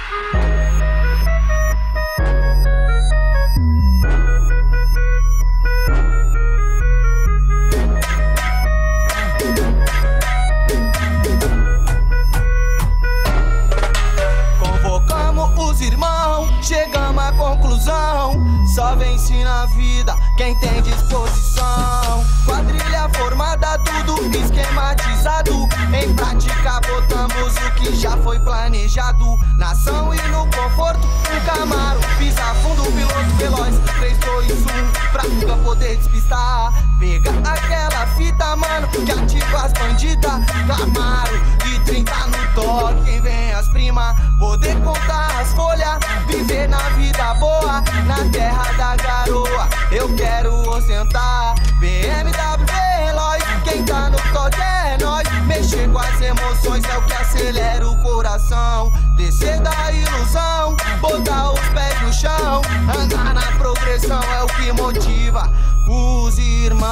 Chegamos à conclusão, só vence na vida quem tem disposição. Quadrilha formada, tudo esquematizado. Em prática botamos o que já foi planejado. Nação e no conforto, um Camaro. Pisa fundo, piloto veloz, 3, 2, 1, pra nunca poder despistar. Pega aquela fita, mano, que ativa as bandidas. Camaro, de 30 no toque, quem vem as primas. Poder contar as folhas, viver na vida boa, na terra da garoa. Eu quero ostentar BMW Veloz, quem tá no toque é nós. Mexer com as emoções é o que acelera o coração. Descer da ilusão, botar os pés no chão. Andar na progressão é o que motiva os irmãos.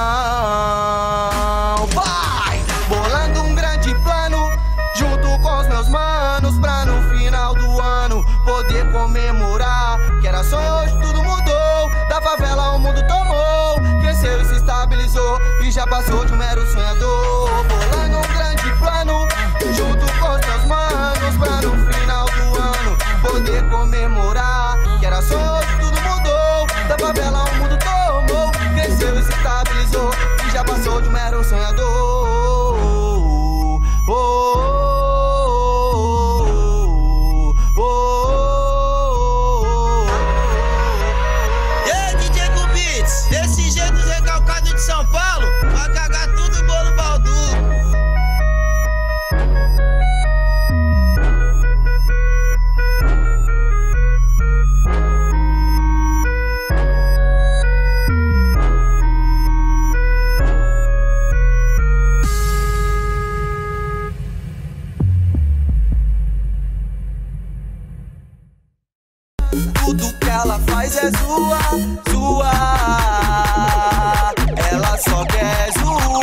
Vai! Bolando um grande plano, junto com os meus manos, pra no final do ano poder comemorar. Que era sonho, hoje tudo mudou. Da favela o mundo tomou, cresceu e se estabilizou, e já passou de um mero sonhador. Bolando um grande plano, junto com os meus manos, pra no final do ano poder comemorar. Que era sonho, hoje tudo mudou. Da favela o mundo tomou, cresceu e se estabilizou, e já passou de um mero sonhador. Desse jeito recalcado de São Paulo, vai cagar tudo o bolo baldu. Tudo que ela faz é zoar, zoar. Ela só quer zoar.